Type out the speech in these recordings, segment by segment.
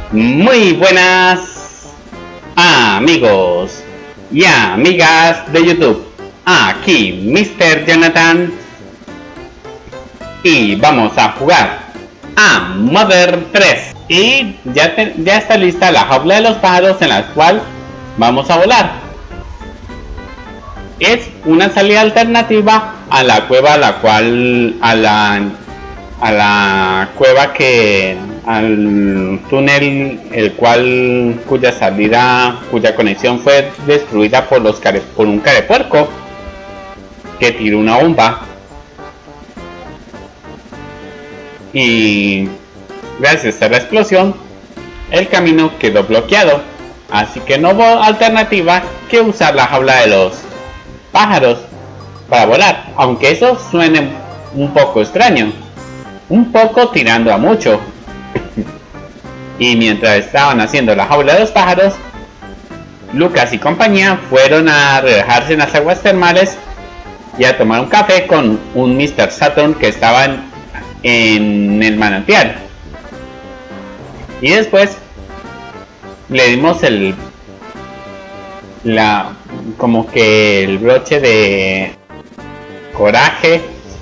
Muy buenas amigos y amigas de YouTube. Aquí Mr. Jonathan y vamos a jugar a Mother 3. Y ya está lista la jaula de los pájaros en la cual vamos a volar. Es una salida alternativa a la cueva, al túnel cuya conexión fue destruida por un carepuerco que tiró una bomba, y gracias a la explosión el camino quedó bloqueado, así que no hubo alternativa que usar la jaula de los pájaros para volar, aunque eso suene un poco extraño, un poco tirando a mucho. Y mientras estaban haciendo la jaula de los pájaros, Lucas y compañía fueron a relajarse en las aguas termales y a tomar un café con un Mr. Saturn que estaba en el manantial. Y después le dimos como que el broche de coraje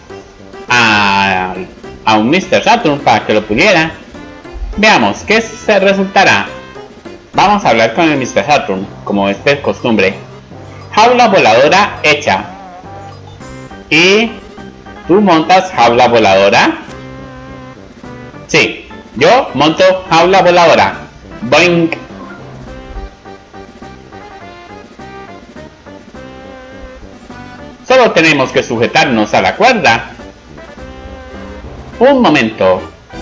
a un Mr. Saturn para que lo puliera. Veamos qué se resultará. Vamos a hablar con el Mr. Saturn, como es de costumbre. Jaula voladora hecha. ¿Y tú montas jaula voladora? Sí, yo monto jaula voladora. Boing. Solo tenemos que sujetarnos a la cuerda. Un momento.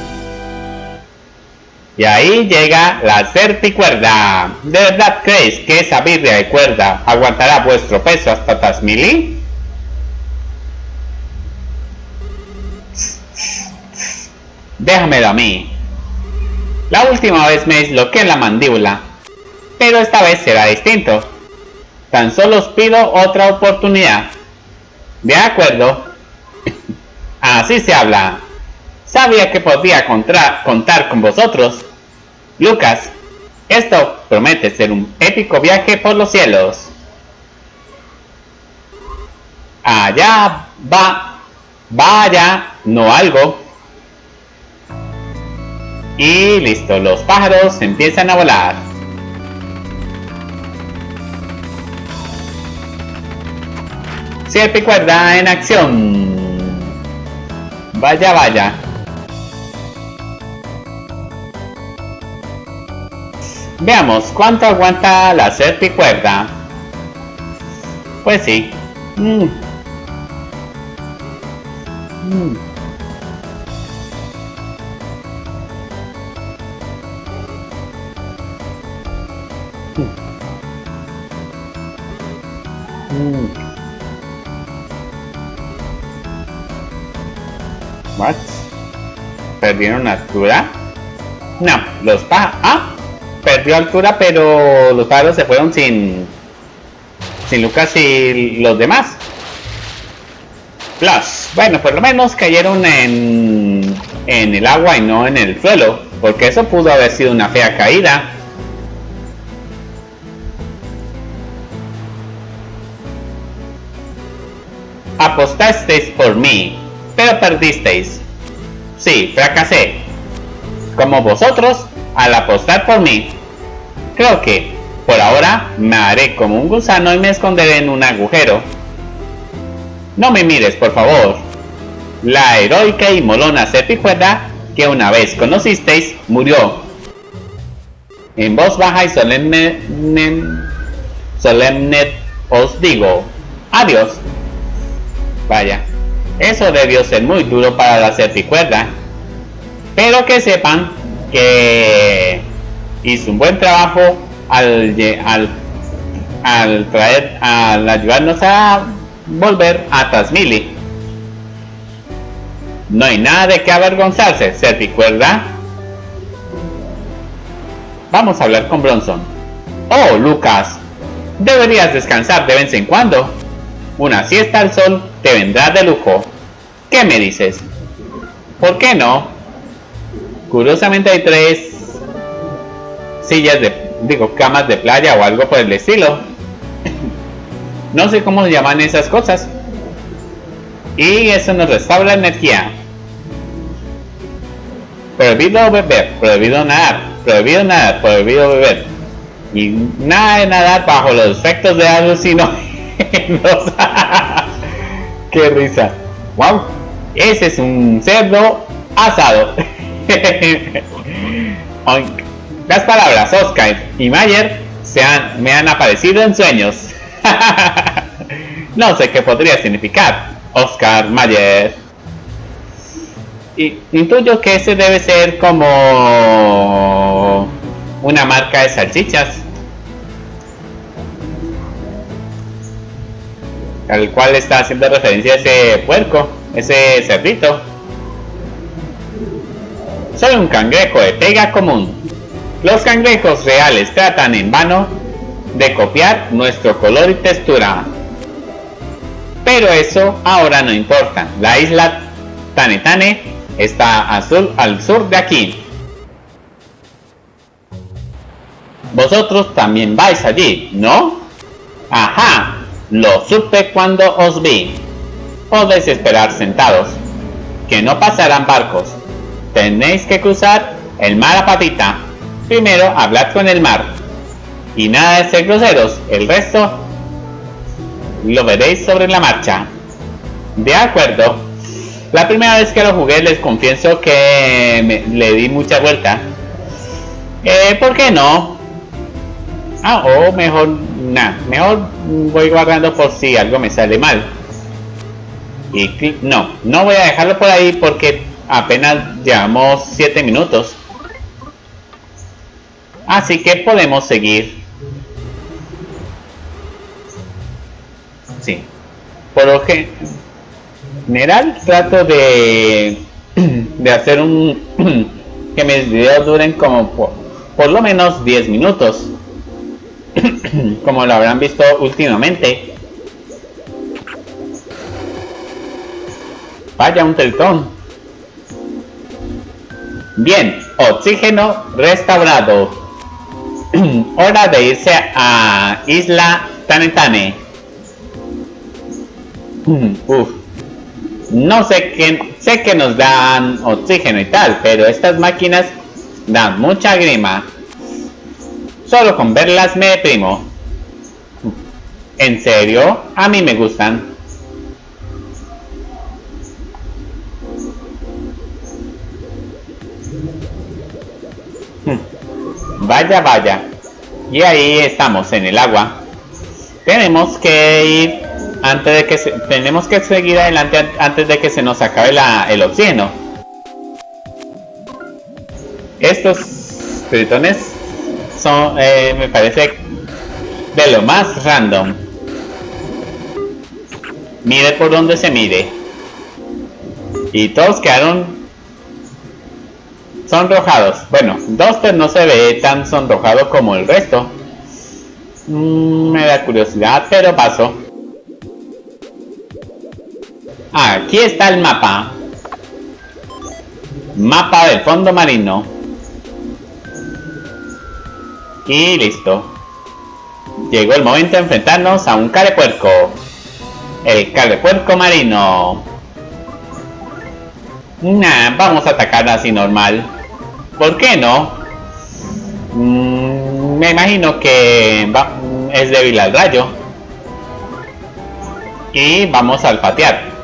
Y ahí llega la certicuerda. ¿De verdad creéis que esa birria de cuerda aguantará vuestro peso hasta Tazmily? Déjamelo a mí. La última vez me disloqué la mandíbula, pero esta vez será distinto. Tan solo os pido otra oportunidad. De acuerdo. Así se habla. Sabía que podía contar con vosotros. Lucas, esto promete ser un épico viaje por los cielos. Allá va. Vaya, no algo. Y listo, los pájaros empiezan a volar. Certicuerda en acción. Vaya, vaya. Veamos cuánto aguanta la certicuerda. Pues sí. What? ¿Perdieron altura? No, los pájaros... perdió altura, pero los pájaros se fueron sin Lucas y los demás. Bueno, por lo menos cayeron en el agua y no en el suelo, porque eso pudo haber sido una fea caída. Apostasteis por mí, pero perdisteis. Sí, fracasé. Como vosotros al apostar por mí. Creo que, por ahora, me haré como un gusano y me esconderé en un agujero. No me mires, por favor. La heroica y molona certicuerda que una vez conocisteis murió. En voz baja y solemne os digo, adiós. Vaya, eso debió ser muy duro para la certicuerda. Pero que sepan que hizo un buen trabajo al ayudarnos a volver a Tazmily. No hay nada de qué avergonzarse, certicuerda. Vamos a hablar con Bronson. Oh, Lucas, deberías descansar de vez en cuando. Una siesta al sol te vendrá de lujo. ¿Qué me dices? ¿Por qué no? Curiosamente hay sillas camas de playa o algo por el estilo. No sé cómo se llaman esas cosas. Y eso nos restaura energía. Prohibido beber, prohibido nadar, prohibido beber. Y nada de nadar bajo los efectos de alucinógenos. ¡Qué risa! ¡Wow! Ese es un cerdo asado. Las palabras Oscar y Mayer me han aparecido en sueños. No sé qué podría significar Oscar Mayer. Y intuyo que ese debe ser como una marca de salchichas al cual está haciendo referencia ese puerco, ese cerdito. Soy un cangrejo de pega común. Los cangrejos reales tratan en vano de copiar nuestro color y textura. Pero eso ahora no importa. La isla Tane Tane está al sur de aquí. Vosotros también vais allí, ¿no? Ajá, lo supe cuando os vi. Podéis esperar sentados, que no pasarán barcos. Tenéis que cruzar el mar a patita. Primero hablad con el mar. Y nada de ser groseros, el resto lo veréis sobre la marcha. De acuerdo. La primera vez que lo jugué les confieso que le di mucha vuelta. ¿Por qué no? O mejor, mejor voy guardando por si algo me sale mal. Y no voy a dejarlo por ahí porque apenas llevamos 7 minutos. Así que podemos seguir. Sí. Por lo general trato de hacer que mis videos duren como por lo menos 10 minutos. Como lo habrán visto últimamente. Vaya, un tritón. Bien, oxígeno restaurado. Hora de irse a Isla Tane Tane. No sé que nos dan oxígeno y tal, pero estas máquinas dan mucha grima. Solo con verlas me deprimo. ¿En serio? A mí me gustan. Vaya. Y ahí estamos en el agua. Tenemos que ir tenemos que seguir adelante antes de que se nos acabe el oxígeno. Estos tritones son, me parece, de lo más random. Mire por donde se mire. Y todos quedaron sonrojados. Bueno, Duster no se ve tan sonrojado como el resto. Me da curiosidad, pero paso. Aquí está el mapa. Mapa del fondo marino. Y listo. Llegó el momento de enfrentarnos a un carepuerco. El carepuerco marino. Vamos a atacar así normal. ¿Por qué no? Me imagino que es débil al rayo. Y vamos a olfatear.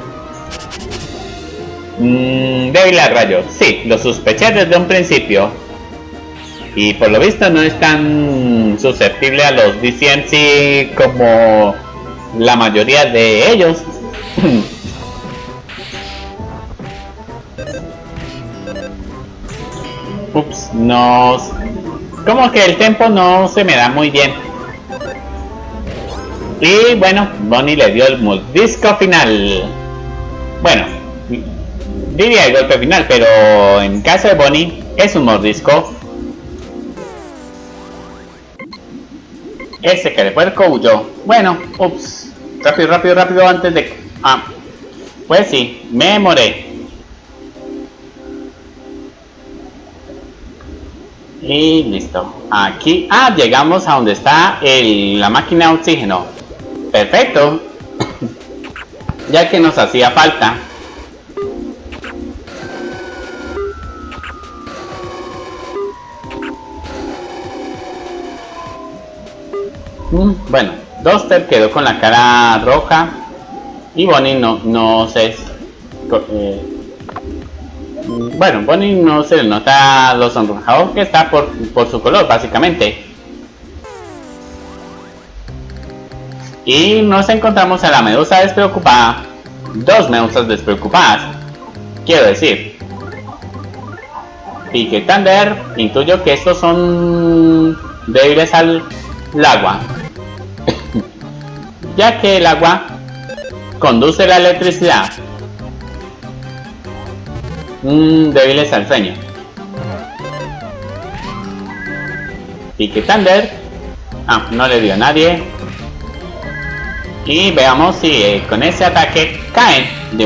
Débil al rayo. Sí, lo sospeché desde un principio. Y por lo visto no es tan susceptible a los DCMC como la mayoría de ellos. Ups, como que el tempo no se me da muy bien. Y bueno, Bonnie le dio el mordisco final. Bueno, diría el golpe final, pero en caso de Bonnie es un mordisco. Ese carepuerco huyó. Bueno, ups. Rápido antes de... pues sí, me demoré. Y listo. Aquí, llegamos a donde está la máquina de oxígeno. Perfecto. Ya que nos hacía falta. Bueno, Duster quedó con la cara roja y Bonnie no sé. Bueno, Bonnie no se le nota lo sonrojado que está por su color, básicamente. Y nos encontramos a la medusa despreocupada. Dos medusas despreocupadas, quiero decir. Pique Thunder, intuyo que estos son débiles al agua. Ya que el agua conduce la electricidad. Débiles al sueño. Pique Thunder. No le dio a nadie. Y veamos si con ese ataque caen.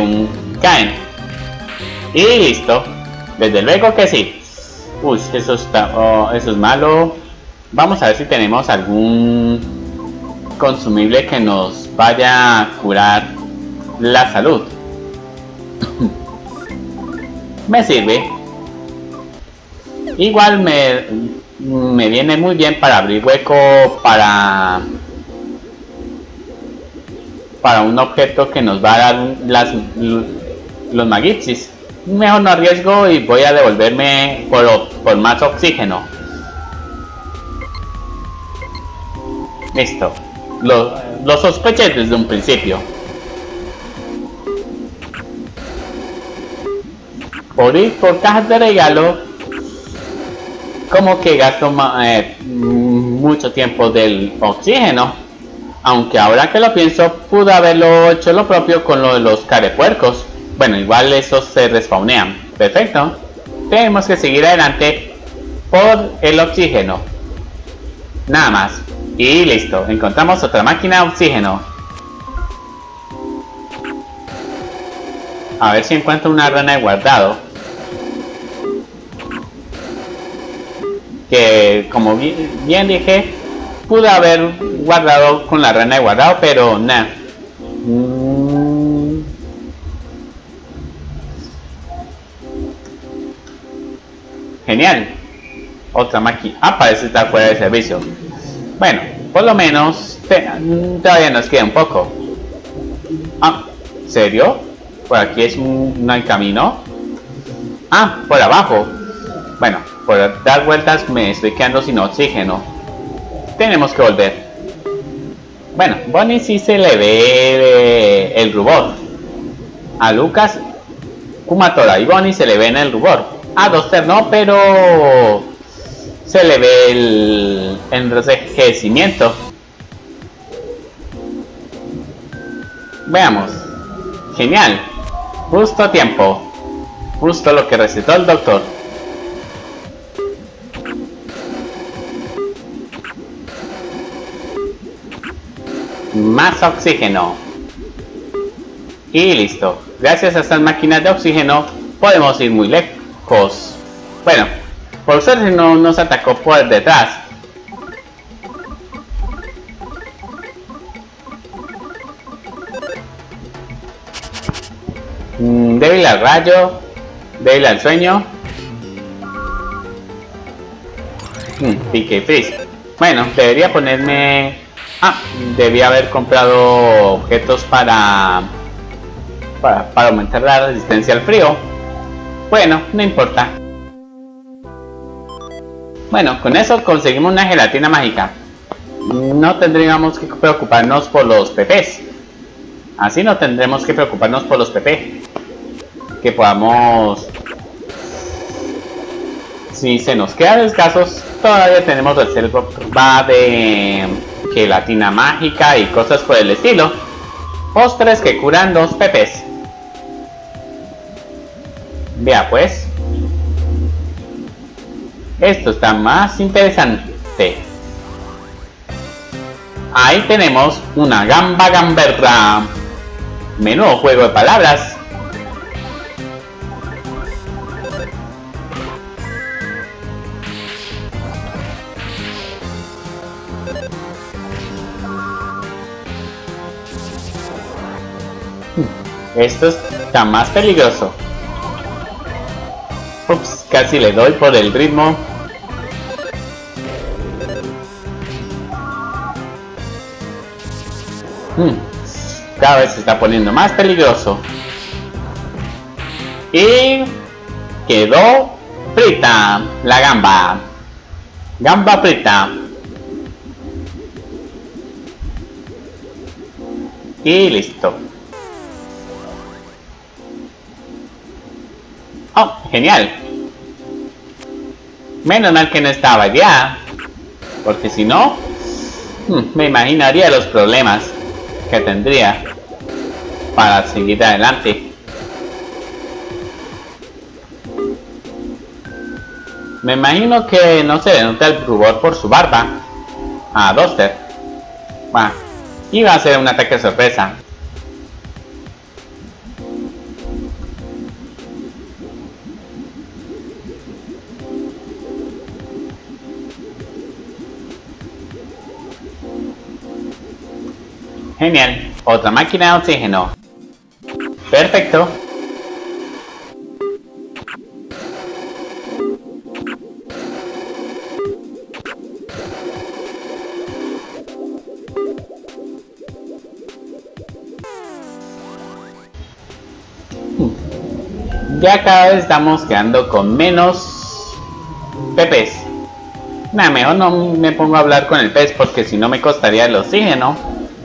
Y listo. Desde luego que sí. Uy, eso es malo. Vamos a ver si tenemos algún consumible que nos vaya a curar la salud. Me sirve. Igual me viene muy bien para abrir hueco para un objeto que nos va a dar los Magipsis. Mejor no arriesgo y voy a devolverme por más oxígeno. Listo. Lo sospeché desde un principio. Por ir por cajas de regalo, como que gasto mucho tiempo del oxígeno. Aunque ahora que lo pienso, pude haberlo hecho lo propio con lo de los carepuercos. Bueno, igual esos se respawnean. Perfecto. Tenemos que seguir adelante por el oxígeno. Nada más. Y listo. Encontramos otra máquina de oxígeno. A ver si encuentro una rana de guardado. Que como bien dije, pude haber guardado con la rana de guardado, pero nada. Genial. Otra máquina. Parece estar fuera de servicio. Bueno, por lo menos todavía nos queda un poco. ¿Serio? Por aquí no hay camino. Por abajo. Bueno, por dar vueltas me estoy quedando sin oxígeno. Tenemos que volver. Bueno, Bonnie sí se le ve el rubor. A Lucas, Kumatora y Bonnie se le ve en el rubor. A Duster no, pero se le ve el enrojecimiento. Veamos. Genial. Justo a tiempo. Justo lo que recetó el doctor. Más oxígeno. Y listo. Gracias a estas máquinas de oxígeno podemos ir muy lejos. Bueno, por suerte no nos atacó por detrás. Débil al rayo. Débil al sueño. Pique y freeze. Bueno, debería ponerme... debía haber comprado objetos para aumentar la resistencia al frío. Bueno, no importa. Bueno, con eso conseguimos una gelatina mágica. No tendríamos que preocuparnos por los PPs. Así no tendremos que preocuparnos por los PP. Que podamos... Si se nos quedan escasos, todavía tenemos reserva de gelatina mágica y cosas por el estilo. Postres que curan 2 PPs. Vea pues. Esto está más interesante. Ahí tenemos una gamba gamberra. Menudo juego de palabras. Esto está más peligroso. Ups, casi le doy por el ritmo. Cada vez se está poniendo más peligroso. Y quedó frita la gamba. Gamba frita. Y listo. Oh, genial. Menos mal que no estaba ya. Porque si no, me imaginaría los problemas que tendría para seguir adelante. Me imagino que no se le nota el rubor por su barba a Duster. Bueno, iba a ser un ataque sorpresa. Genial, otra máquina de oxígeno. Perfecto. Ya cada vez estamos quedando con menos pepes. Nah, mejor no me pongo a hablar con el pez porque si no me costaría el oxígeno.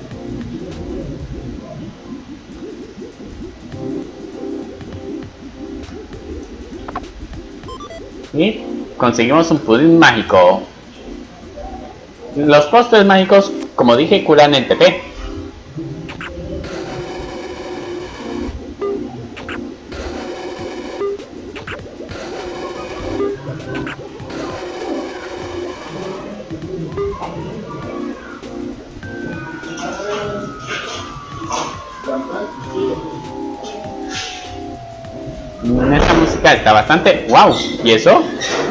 Y conseguimos un pudín mágico. Los postres mágicos, como dije, curan el TP. Esta música está bastante... ¡Wow! ¿Y eso?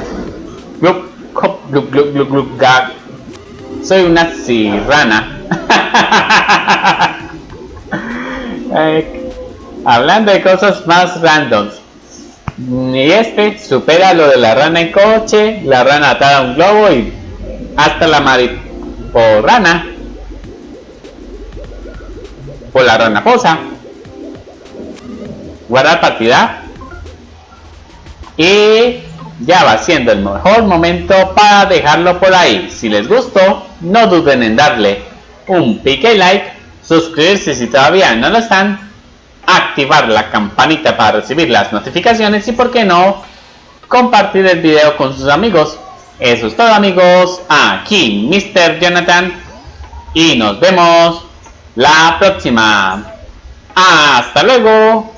Soy una sirrana. Hablando de cosas más randoms. Y este supera lo de la rana en coche, la rana atada a un globo y hasta la mariporrana. O la rana posa. Guardar partida. Y ya va siendo el mejor momento para dejarlo por ahí. Si les gustó, no duden en darle un pique y like, suscribirse si todavía no lo están, activar la campanita para recibir las notificaciones y, por qué no, compartir el video con sus amigos. Eso es todo, amigos. Aquí Mr. Jonathan y nos vemos la próxima. ¡Hasta luego!